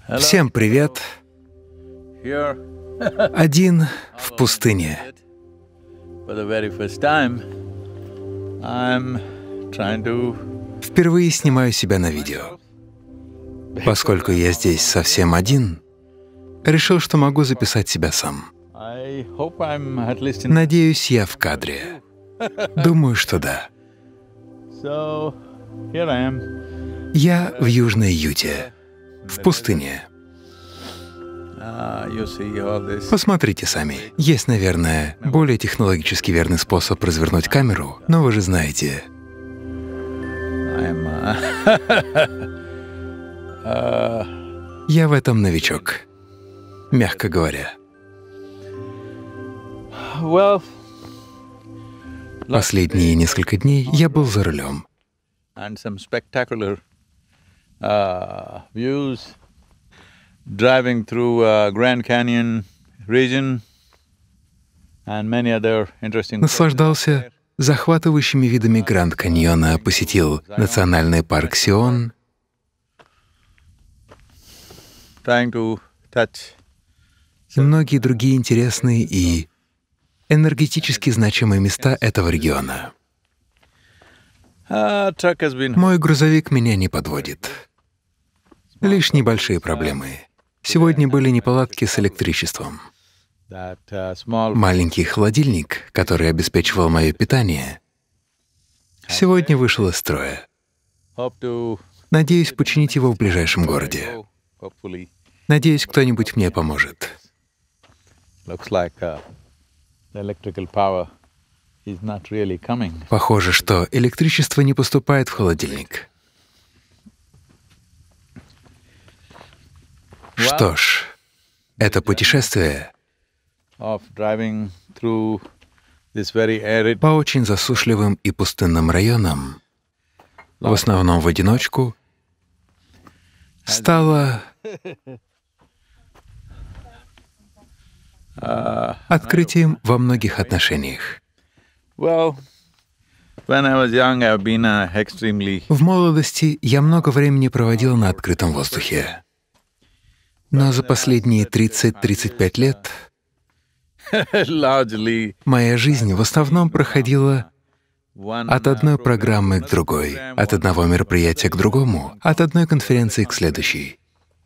Всем привет! Один в пустыне. Впервые снимаю себя на видео. Поскольку я здесь совсем один, решил, что могу записать себя сам. Надеюсь, я в кадре. Думаю, что да. Я в Южной Юте, в пустыне. Посмотрите сами. Есть, наверное, более технологически верный способ развернуть камеру, но вы же знаете. Я в этом новичок, мягко говоря. Последние несколько дней я был за рулем. Driving through Grand Canyon region and many other interesting. Наслаждался захватывающими видами Гранд-каньона, посетил национальный парк Сион. Trying to touch И многие другие интересные и энергетически значимые места этого региона. Truck has been. Мой грузовик меня не подводит. Лишь небольшие проблемы. Сегодня были неполадки с электричеством. Маленький холодильник, который обеспечивал мое питание, сегодня вышел из строя. Надеюсь починить его в ближайшем городе. Надеюсь, кто-нибудь мне поможет. Похоже, что электричество не поступает в холодильник. Что ж, это путешествие по очень засушливым и пустынным районам, в основном в одиночку, стало открытием во многих отношениях. В молодости я много времени проводил на открытом воздухе. Но за последние 30-35 лет моя жизнь в основном проходила от одной программы к другой, от одного мероприятия к другому, от одной конференции к следующей.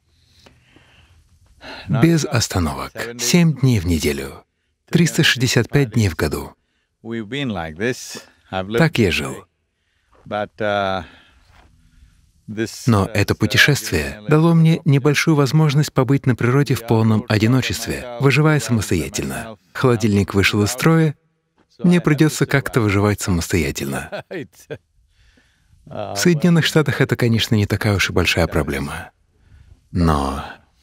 Без остановок. 7 дней в неделю, 365 дней в году. Так я жил. Но это путешествие дало мне небольшую возможность побыть на природе в полном одиночестве, выживая самостоятельно. Холодильник вышел из строя, мне придется как-то выживать самостоятельно. В Соединенных Штатах это, конечно, не такая уж и большая проблема. Но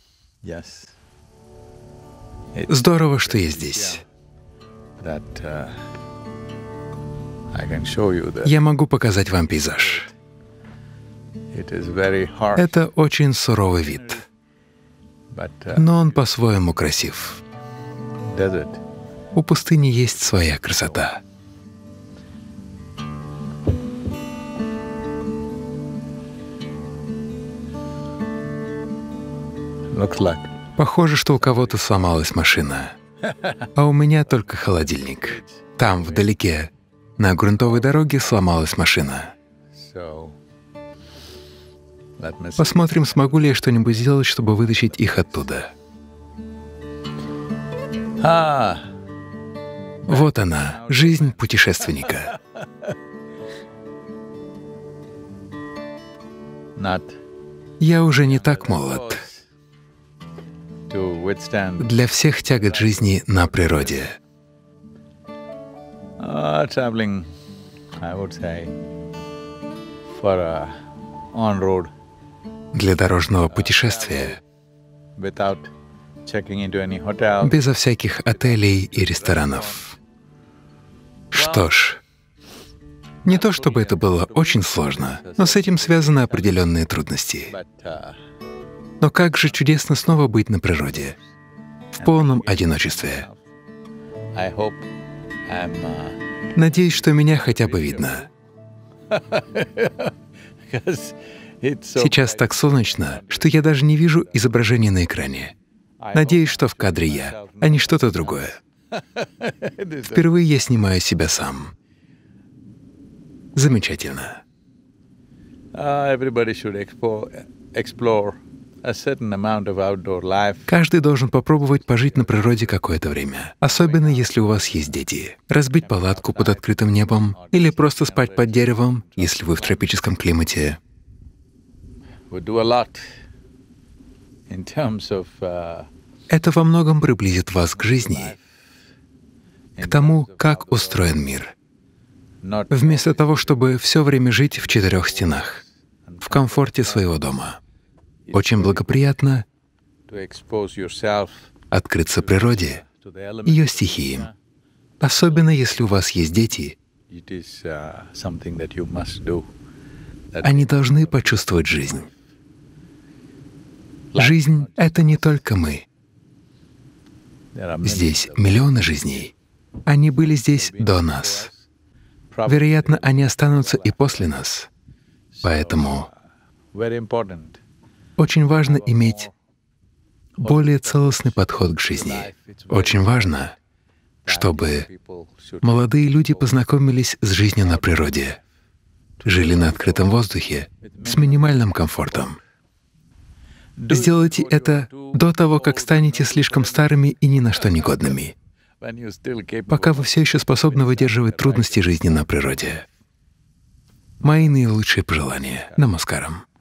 здорово, что я здесь. Я могу показать вам пейзаж. Это очень суровый вид, но он по-своему красив. У пустыни есть своя красота. Похоже, что у кого-то сломалась машина, а у меня только холодильник. Там, вдалеке, на грунтовой дороге сломалась машина. Посмотрим, смогу ли я что-нибудь сделать, чтобы вытащить их оттуда. Вот она, жизнь путешественника. Я уже не так молод для всех тягот жизни на природе. Для дорожного путешествия, безо всяких отелей и ресторанов. Что ж, не то чтобы это было очень сложно, но с этим связаны определенные трудности. Но как же чудесно снова быть на природе, в полном одиночестве. Надеюсь, что меня хотя бы видно. Сейчас так солнечно, что я даже не вижу изображения на экране. Надеюсь, что в кадре я, а не что-то другое. Впервые я снимаю себя сам. Замечательно. Каждый должен попробовать пожить на природе какое-то время, особенно если у вас есть дети. Разбить палатку под открытым небом или просто спать под деревом, если вы в тропическом климате. Это во многом приблизит вас к жизни, к тому, как устроен мир. Вместо того, чтобы все время жить в 4 стенах, в комфорте своего дома. Очень благоприятно открыться природе, ее стихиям, особенно если у вас есть дети. Они должны почувствовать жизнь. Жизнь — это не только мы. Здесь миллионы жизней. Они были здесь до нас. Вероятно, они останутся и после нас. Поэтому очень важно иметь более целостный подход к жизни. Очень важно, чтобы молодые люди познакомились с жизнью на природе, жили на открытом воздухе, с минимальным комфортом. Сделайте это до того, как станете слишком старыми и ни на что негодными, пока вы все еще способны выдерживать трудности жизни на природе. Мои наилучшие пожелания. Намаскарам.